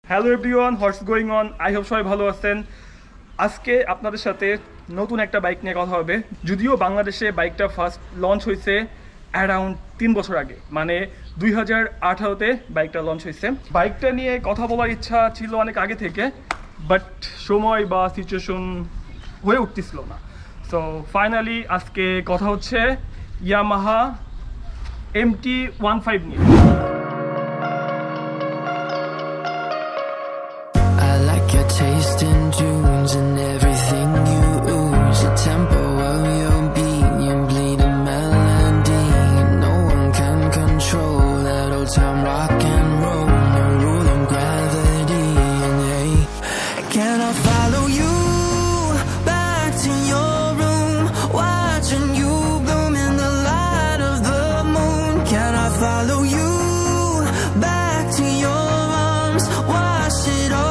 Hello everyone, what's going on? I hope সবাই ভালো আছেন। আজকে আপনাদের সাথে নতুন একটা বাইক নিয়ে কথা হবে। যদিও বাংলাদেশে বাইকটা ফার্স্ট লঞ্চ হয়েছে অ্যারাউন্ড 3 বছর আগে, মানে 2018-তে বাইকটা লঞ্চ হয়েছে। বাইকটা নিয়ে কথা বলার ইচ্ছা ছিল অনেক আগে থেকে, বাট সময় বা সিচুয়েশন হয়ে উঠতেছিল না। সো ফাইনালি আজকে কথা হচ্ছে ইয়ামাহা MT-15 নিয়ে। Taste in dunes and everything you ooze, the tempo of your beat, you bleed a melody. No one can control that old time rock and roll, no rule of gravity. And hey, can I follow you back to your room, watching you bloom in the light of the moon? Can I follow you back to your arms, wash it all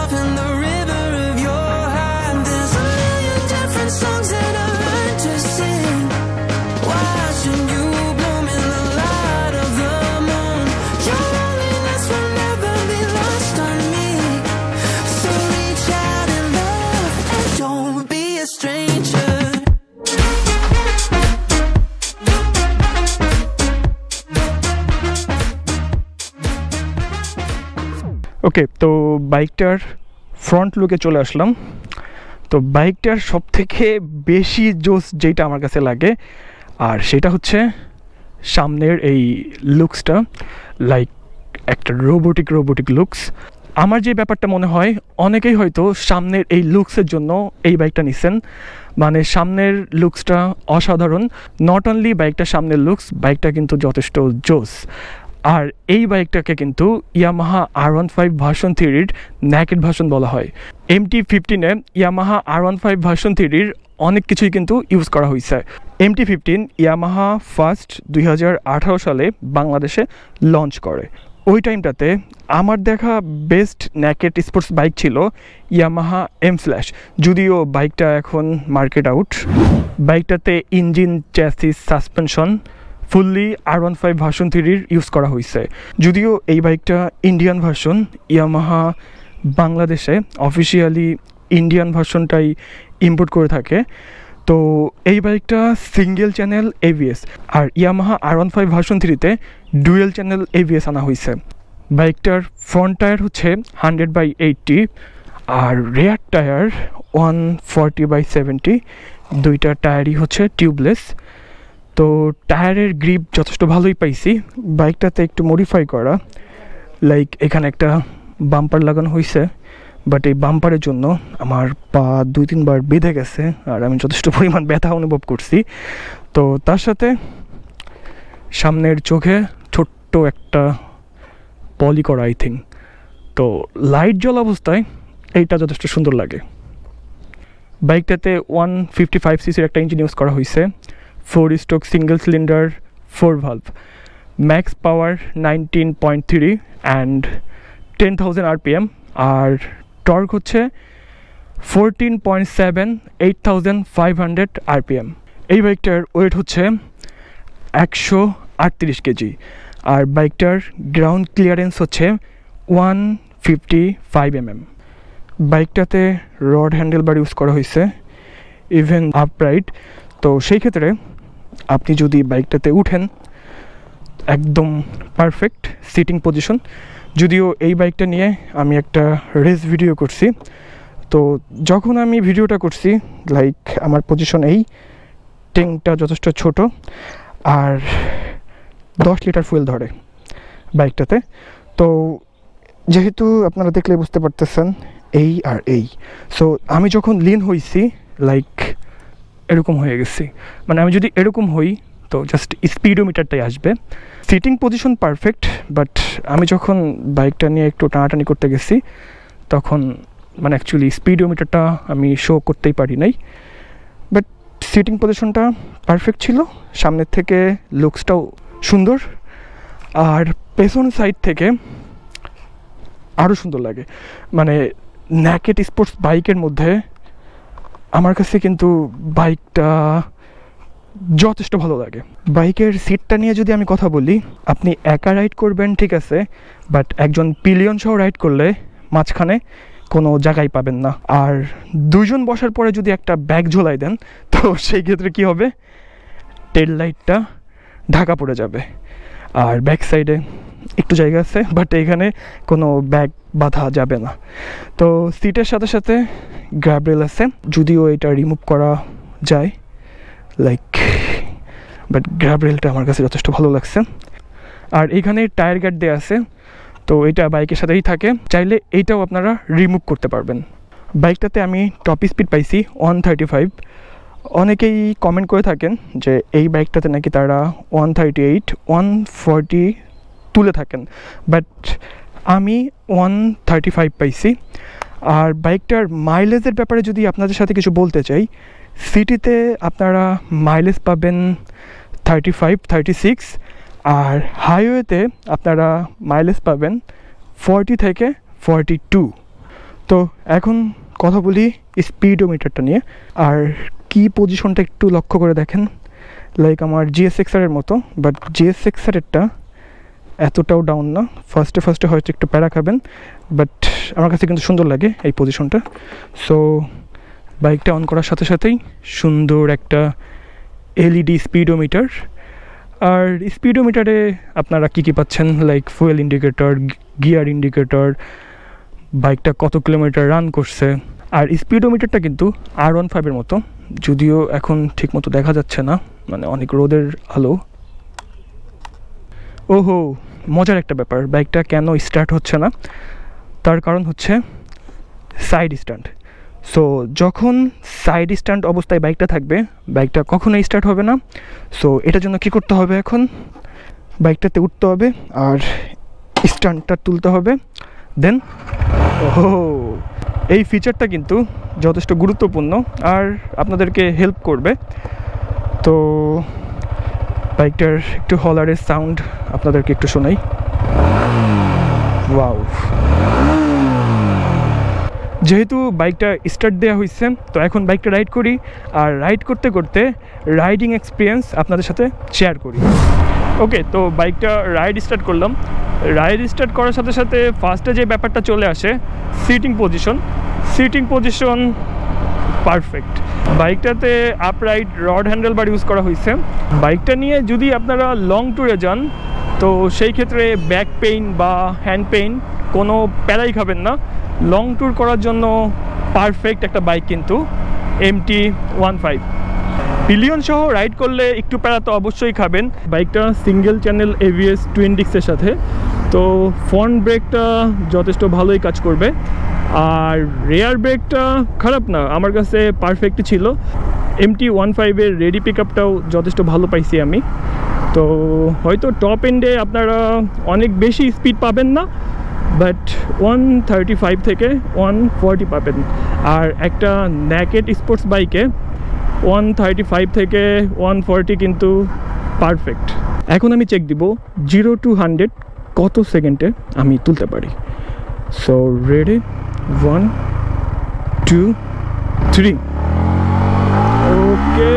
ওকে, তো বাইকটার front লুকে চলে আসলাম। তো বাইকটার সব থেকে বেশি জোস যেটা আমার কাছে লাগে, আর সেটা হচ্ছে সামনের এই লুকসটা, লাইক একটা রোবোটিক লুকস। আমার যে ব্যাপারটা মনে হয়, অনেকেই হয়তো সামনের এই লুকসের জন্য এই বাইকটা নিচ্ছেন। মানে সামনের লুকসটা অসাধারণ। নট অনলি বাইকটা সামনের লুকস, বাইকটা কিন্তু যথেষ্ট জোস। আর এই বাইকটাকে কিন্তু ইয়ামাহা R15 ভার্সন 3-র নেকেড ভার্সন বলা হয়। MT-15-এ ইয়ামাহা R15 ভার্সন 3-র অনেক কিছুই কিন্তু ইউজ করা হয়েছে। MT-15 ইয়ামাহা ফার্স্ট 2018 সালে বাংলাদেশে লঞ্চ করে। ওই টাইমটাতে আমার দেখা বেস্ট নেকেড স্পোর্টস বাইক ছিল ইয়ামাহা M/, যদিও বাইকটা এখন মার্কেট আউট। বাইকটাতে engine, chassis, suspension fully R15 version 3-র ইউজ করা হয়েছে। যদিও এই বাইকটা ইন্ডিয়ান ভার্সন, ইয়ামাহা বাংলাদেশে অফিসিয়ালি ইন্ডিয়ান ভার্সনটাই ইম্পোর্ট করে থাকে। তো এই বাইকটা সিঙ্গেল চ্যানেল ABS, আর ইয়ামাহা R15 ভার্সন 3-তে ডুয়েল চ্যানেল ABS আনা হয়েছে। বাইকটার ফ্রন্ট টায়ার হচ্ছে 100/80 আর রেয়ার টায়ার 140/70। দুইটা টায়ারই হচ্ছে টিউবলেস। তো টায়ারের গ্রিপ যথেষ্ট ভালোই পাইছি। বাইকটাতে একটু মডিফাই করা, লাইক এখানে একটা বাম্পার লাগানো হয়েছে, বাট এই বাম্পারের জন্য আমার পা 2-3 বার বেঁধে গেছে আর আমি যথেষ্ট পরিমাণ ব্যথা অনুভব করছি। তো তার সাথে সামনের চোখে ছোট্ট একটা পলি করা, আই থিঙ্ক। তো লাইট জ্বলা অবস্থায় এইটা যথেষ্ট সুন্দর লাগে। বাইকটাতে 155cc-র একটা ইঞ্জিন ইউজ করা হয়েছে, 4-stroke single cylinder 4 valve, max power 19.3 and 10,000 RPM, আর টর্ক হচ্ছে 14.7, 8,500 RPM। এই বাইকটার ওয়েট হচ্ছে 138 কেজি, আর বাইকটার গ্রাউন্ড ক্লিয়ারেন্স হচ্ছে 155 mm। বাইকটাতে রড হ্যান্ডেল বার ইউজ করা হয়েছে, ইভেন আপরাইট। তো সেই ক্ষেত্রে আপনি যদি বাইকটাতে উঠেন, একদম পারফেক্ট সিটিং পজিশন। যদিও এই বাইকটা নিয়ে আমি একটা রেস ভিডিও করছি, তো যখন আমি ভিডিওটা করছি, লাইক আমার পজিশন এই, ট্যাঙ্কটা যথেষ্ট ছোট আর 10 লিটার ফুয়েল ধরে বাইকটাতে। তো যেহেতু আপনারা দেখলে বুঝতে পারতেছেন এই আর এই, সো আমি যখন লিন হয়েছি, লাইক এরকম হয়ে গেছি। মানে আমি যদি এরকম হই তো জাস্ট স্পিডোমিটারটাই আসবে। সিটিং পজিশন পারফেক্ট, বাট আমি যখন বাইকটা নিয়ে একটু টানাটানি করতে গেছি, তখন মানে অ্যাকচুয়ালি স্পিডোমিটারটা আমি শো করতেই পারি নাই। বাট সিটিং পজিশনটা পারফেক্ট ছিল। সামনের থেকে লুকসটাও সুন্দর, আর পেছন সাইড থেকে আরও সুন্দর লাগে। মানে নেকেড স্পোর্টস বাইকের মধ্যে আমার কাছে কিন্তু বাইকটা যথেষ্ট ভালো লাগে। বাইকের সিটটা নিয়ে যদি আমি কথা বলি, আপনি একা রাইড করবেন ঠিক আছে, বাট একজন পিলিয়ন সহ রাইড করলে মাঝখানে কোনো জায়গায় পাবেন না। আর দুইজন বসার পরে যদি একটা ব্যাগ ঝোলাই দেন তো সেই ক্ষেত্রে কী হবে, টেল লাইটটা ঢাকা পড়ে যাবে। আর ব্যাক সাইডে একটু জায়গা আছে, বাট এখানে কোনো ব্যাগ বাঁধা যাবে না। তো সিটের সাথে সাথে গ্র্যাব রেল আছে, যদিও এটা রিমুভ করা যায় লাইক, বাট গ্র্যাব রেলটা আমার কাছে যথেষ্ট ভালো লাগছে। আর এখানে টায়ার গার্ড দেওয়া আছে, তো এটা বাইকের সাথেই থাকে, চাইলে এইটাও আপনারা রিমুভ করতে পারবেন। বাইকটাতে আমি টপ স্পিড পাইছি 135। অনেকেই কমেন্ট করে থাকেন যে এই বাইকটাতে নাকি তারা 138, 140 তুলে থাকেন, বাট আমি 135 পাইছি। আর বাইকটার মাইলেজের ব্যাপারে যদি আপনাদের সাথে কিছু বলতে চাই, সিটিতে আপনারা মাইলেজ পাবেন 35, 36, আর হাইওয়েতে আপনারা মাইলেজ পাবেন 40 থেকে 42। তো এখন কথা বলি স্পিডোমিটারটা নিয়ে। আর কি পজিশনটা একটু লক্ষ্য করে দেখেন, লাইক আমার GSX-R-এর মতো, বাট GSX-R-এরটা এতটাও ডাউন না। ফার্স্টে হয়তো একটু প্যারা খাবেন, বাট আমার কাছে কিন্তু সুন্দর লাগে এই পজিশনটা। সো বাইকটা অন করার সাথে সাথেই সুন্দর একটা LED স্পিডোমিটার। আর স্পিডোমিটারে আপনারা কী পাচ্ছেন, like fuel indicator, gear indicator, বাইকটা কত কিলোমিটার রান করছে। আর স্পিডোমিটারটা কিন্তু R15-এর মতো, যদিও এখন ঠিকমতো দেখা যাচ্ছে না, মানে অনেক রোদের আলো। ওহো, মজার একটা ব্যাপার, বাইকটা কেন স্টার্ট হচ্ছে না, তার কারণ হচ্ছে সাইড স্ট্যান্ড। সো যখন সাইড স্ট্যান্ড অবস্থায় বাইকটা থাকবে, বাইকটা কখনোই স্টার্ট হবে না। সো এটার জন্য কী করতে হবে, এখন বাইকটাতে উঠতে হবে আর স্ট্যান্ডটা তুলতে হবে, দেন ওহো, এই ফিচারটা কিন্তু যথেষ্ট গুরুত্বপূর্ণ আর আপনাদেরকে হেল্প করবে। তো বাইকটার একটু হলারের সাউন্ড আপনাদেরকে একটু শোনাই। ওয়াও, যেহেতু বাইকটা স্টার্ট দেওয়া হয়েছে, তো এখন বাইকটা রাইড করি, আর রাইড করতে করতে রাইডিং এক্সপিরিয়েন্স আপনাদের সাথে শেয়ার করি। ওকে, তো বাইকটা রাইড স্টার্ট করলাম। রাইড স্টার্ট করার সাথে সাথে ফার্স্টে যে ব্যাপারটা চলে আসে, সিটিং পজিশন পারফেক্ট। বাইকটাতে upright rod handle bar use করা হয়েছে। বাইকটা নিয়ে যদি আপনারা লং ট্যুরে যান, তো সেই ক্ষেত্রে ব্যাক পেইন বা হ্যান্ড পেইন কোনো প্যারাই খাবেন না। লং ট্যুর করার জন্য পারফেক্ট একটা বাইক কিন্তু MT-15। পিলিয়ন সহ রাইড করলে একটু প্যারা তো অবশ্যই খাবেন। বাইকটা সিঙ্গেল চ্যানেল ABS টুইন ডিস্কের সাথে, তো ফ্রন্ট ব্রেকটা যথেষ্ট ভালোই কাজ করবে। আর রেয়ার ব্রেকটা খারাপ না, আমার কাছে পারফেক্টই ছিল। MT-15-এর রেডি পিক আপটাও যথেষ্ট ভালো পাইছি আমি। তো হয়তো টপ এন্ডে আপনারা অনেক বেশি স্পিড পাবেন না, বাট 135 থেকে 140 পাবেন। আর একটা নেকেড স্পোর্টস বাইকে 135 থেকে 140 কিন্তু পারফেক্ট। এখন আমি চেক দিব 0 to 100 কত সেকেন্ডে আমি তুলতে পারি। So ready, 1 2 3, okay.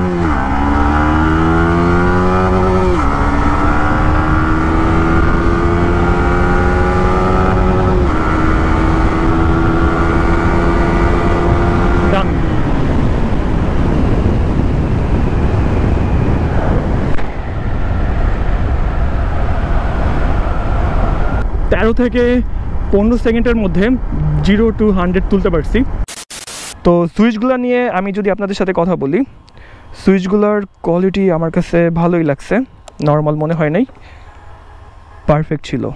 থেকে 15 সেকেন্ডের মধ্যে 0 to 100 তুলতে পারছি। তো সুইচগুলো নিয়ে আমি যদি আপনাদের সাথে কথা বলি, সুইচগুলোর কোয়ালিটি আমার কাছে ভালোই লাগছে, নর্মাল মনে হয় নাই, পারফেক্ট ছিল।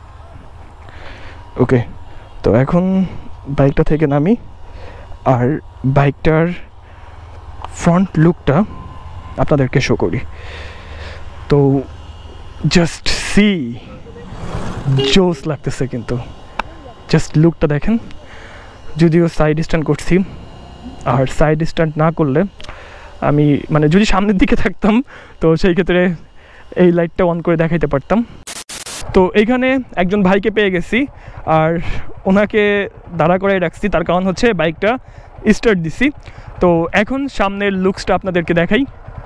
ওকে, তো এখন বাইকটা থেকে নামি আর বাইকটার ফ্রন্ট লুকটা আপনাদেরকে শো করি। তো জাস্ট সি, জোস লাগতেছে কিন্তু, জাস্ট লুকটা দেখেন। যদিও সাইড স্ট্যান্ড করছি, আর সাইড স্ট্যান্ড না করলে আমি মানে যদি সামনের দিকে থাকতাম তো সেই ক্ষেত্রে এই লাইটটা অন করে দেখাইতে পারতাম। তো এইখানে একজন ভাইকে পেয়ে গেছি, আর ওনাকে দাঁড়া করাই রাখছি, তার কারণ হচ্ছে বাইকটা স্টার্ট দিছি। তো এখন সামনের লুকসটা আপনাদেরকে দেখাই,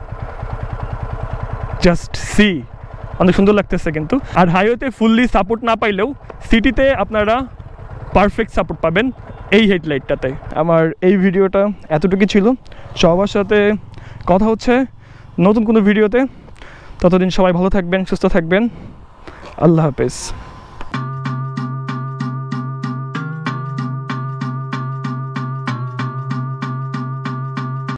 জাস্ট সি, অনেক সুন্দর লাগতেছে কিন্তু। আর হাইওয়েতে ফুললি সাপোর্ট না পাইলেও সিটিতে আপনারা পারফেক্ট সাপোর্ট পাবেন এই হেডলাইটটাতে। আমার এই ভিডিওটা এতটুকু ছিল। সবার সাথে কথা হচ্ছে নতুন কোনো ভিডিওতে। ততদিন সবাই ভালো থাকবেন, সুস্থ থাকবেন। আল্লাহ হাফেজ।